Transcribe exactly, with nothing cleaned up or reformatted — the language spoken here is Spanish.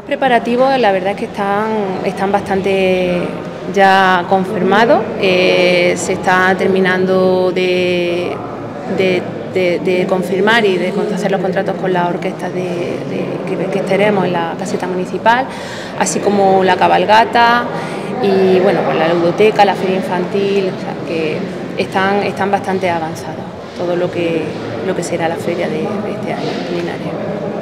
Preparativos, la verdad es que están, están bastante ya confirmados, eh, se está terminando de, de, de, de confirmar y de hacer los contratos con las orquestas de, de, que, que estaremos en la caseta municipal, así como la cabalgata y bueno, pues la ludoteca, la feria infantil, o sea, que están, están bastante avanzados todo lo que, lo que será la feria de, de este año en Linares.